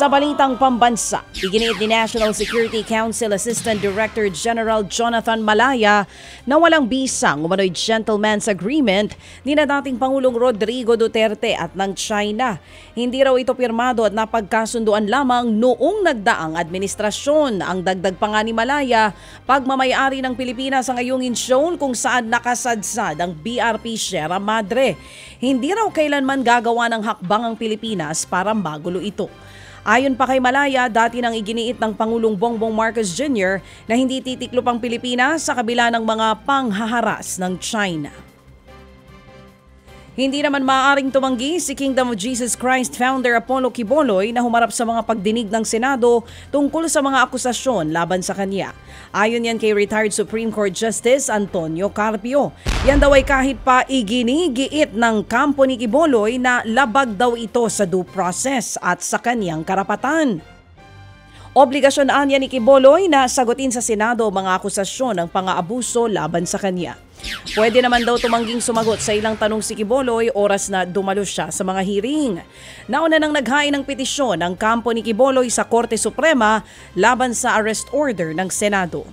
Sa balitang pambansa, iginiit ni National Security Council Assistant Director General Jonathan Malaya na walang bisang umano'y gentleman's agreement ni na dating Pangulong Rodrigo Duterte at ng China. Hindi raw ito pirmado at napagkasunduan lamang noong nagdaang administrasyon. Ang dagdag pa nga ni Malaya, pagmamayari ng Pilipinas ang Ayungin Zone kung saan nakasadsad ang BRP Sierra Madre. Hindi raw kailanman gagawa ng hakbang ang Pilipinas para magulo ito. Ayon pa kay Malaya, dati nang iginiit ng Pangulong Bongbong Marcos Jr. na hindi titiklop ang Pilipinas sa kabila ng mga panghaharas ng China. Hindi naman maaaring tumanggi si Kingdom of Jesus Christ founder Apollo Quiboloy na humarap sa mga pagdinig ng Senado tungkol sa mga akusasyon laban sa kanya. Ayon yan kay retired Supreme Court Justice Antonio Carpio. Yan daw ay kahit pa iginigiit ng kampo ni Quiboloy na labag daw ito sa due process at sa kanyang karapatan. Obligasyon anya ni Quiboloy na sagutin sa Senado mga akusasyon ng pang-aabuso laban sa kanya. Pwede naman daw tumangging sumagot sa ilang tanong si Quiboloy oras na dumalo siya sa mga hearing. Nauna nang naghain ng petisyon ang kampo ni Quiboloy sa Korte Suprema laban sa arrest order ng Senado.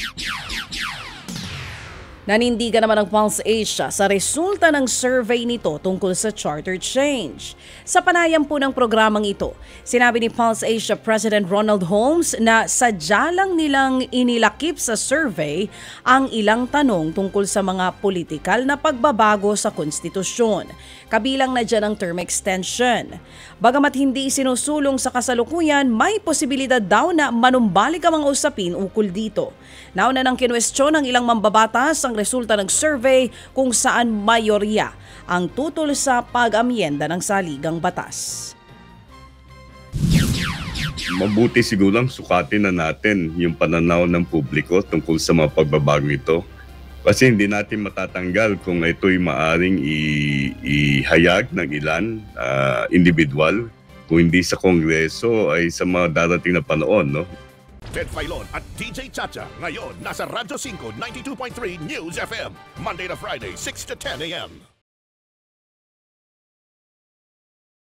Nanindigan naman ang Pulse Asia sa resulta ng survey nito tungkol sa charter change. Sa panayam po ng programang ito, sinabi ni Pulse Asia President Ronald Holmes na sadya lang nilang inilakip sa survey ang ilang tanong tungkol sa mga politikal na pagbabago sa konstitusyon. Kabilang na dyan ang term extension. Bagamat hindi sinusulong sa kasalukuyan, may posibilidad daw na manumbalik ang mga usapin ukol dito. Nauna nang kinwestiyon ng ilang mambabatas ang resulta ng survey kung saan mayorya ang tutol sa pag-amyenda ng saligang batas. Mabuti siguro lang sukatin na natin yung pananaw ng publiko tungkol sa mga pagbabago ito. Kasi hindi natin matatanggal kung ito'y maaring ihayag ng ilan, individual, kung hindi sa Kongreso ay sa mga darating na panahon, no? Ted Filon at DJ Chacha ngayon nasa Radyo 5 92.3 News FM Monday to Friday 6 to 10 a.m.